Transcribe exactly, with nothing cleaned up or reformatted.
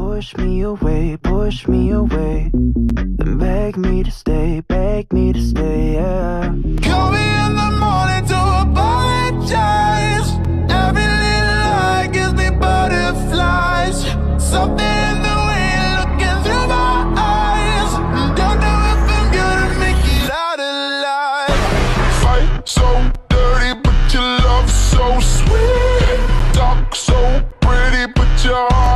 push me away, push me away, then beg me to stay, beg me to stay, yeah. Call me in the morning to apologize. Every little lie gives me butterflies. Something in the way you're looking through my eyes. Don't know if I'm gonna make it out alive. Fight so dirty, but your love so sweet. Talk so pretty, but your heart